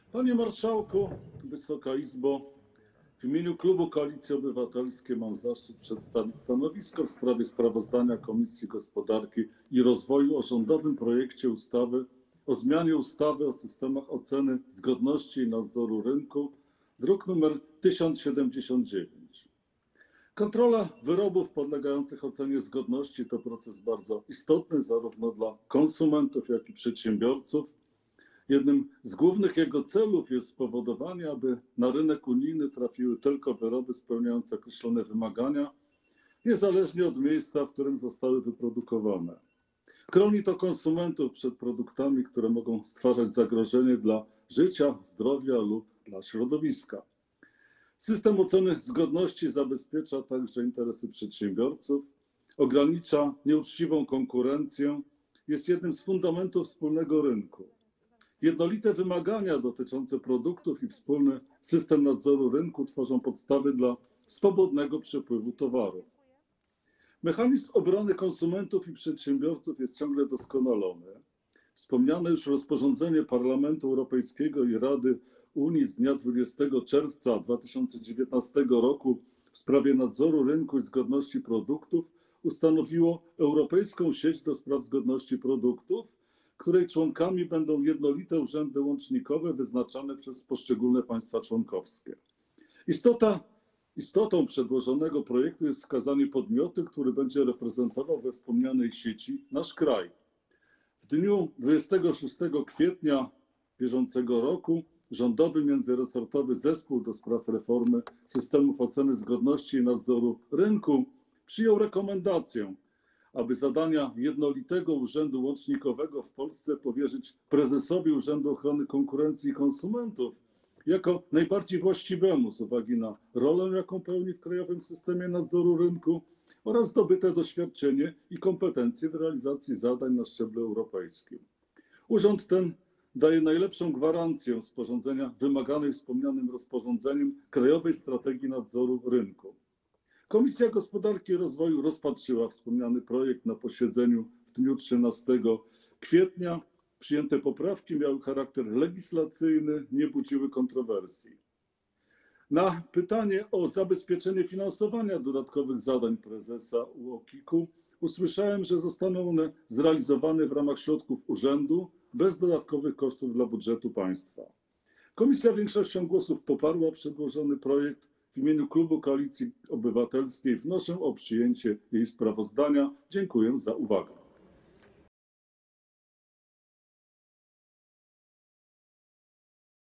Panie Marszałku, Wysoka Izbo, w imieniu Klubu Koalicji Obywatelskiej mam zaszczyt przedstawić stanowisko w sprawie sprawozdania Komisji Gospodarki i Rozwoju o rządowym projekcie ustawy o zmianie ustawy o systemach oceny zgodności i nadzoru rynku, druk nr 1079. Kontrola wyrobów podlegających ocenie zgodności to proces bardzo istotny zarówno dla konsumentów, jak i przedsiębiorców. Jednym z głównych jego celów jest spowodowanie, aby na rynek unijny trafiły tylko wyroby spełniające określone wymagania, niezależnie od miejsca, w którym zostały wyprodukowane. Chroni to konsumentów przed produktami, które mogą stwarzać zagrożenie dla życia, zdrowia lub dla środowiska. System oceny zgodności zabezpiecza także interesy przedsiębiorców, ogranicza nieuczciwą konkurencję, jest jednym z fundamentów wspólnego rynku. Jednolite wymagania dotyczące produktów i wspólny system nadzoru rynku tworzą podstawy dla swobodnego przepływu towarów. Mechanizm obrony konsumentów i przedsiębiorców jest ciągle doskonalony. Wspomniane już rozporządzenie Parlamentu Europejskiego i Rady Unii z dnia 20 czerwca 2019 roku w sprawie nadzoru rynku i zgodności produktów ustanowiło Europejską Sieć do Spraw Zgodności Produktów, której członkami będą jednolite urzędy łącznikowe wyznaczane przez poszczególne państwa członkowskie. Istotą przedłożonego projektu jest wskazanie podmiotu, który będzie reprezentował we wspomnianej sieci nasz kraj. W dniu 26 kwietnia bieżącego roku Rządowy Międzyresortowy Zespół do spraw reformy systemów oceny zgodności i nadzoru rynku przyjął rekomendację, aby zadania jednolitego urzędu łącznikowego w Polsce powierzyć prezesowi Urzędu Ochrony Konkurencji i Konsumentów jako najbardziej właściwemu z uwagi na rolę, jaką pełni w krajowym systemie nadzoru rynku oraz zdobyte doświadczenie i kompetencje w realizacji zadań na szczeblu europejskim. Urząd ten daje najlepszą gwarancję sporządzenia wymaganej wspomnianym rozporządzeniem Krajowej Strategii Nadzoru Rynku. Komisja Gospodarki i Rozwoju rozpatrzyła wspomniany projekt na posiedzeniu w dniu 13 kwietnia. Przyjęte poprawki miały charakter legislacyjny, nie budziły kontrowersji. Na pytanie o zabezpieczenie finansowania dodatkowych zadań prezesa UOKiK-u usłyszałem, że zostaną one zrealizowane w ramach środków urzędu bez dodatkowych kosztów dla budżetu państwa. Komisja większością głosów poparła przedłożony projekt. W imieniu Klubu Koalicji Obywatelskiej wnoszę o przyjęcie jej sprawozdania. Dziękuję za uwagę.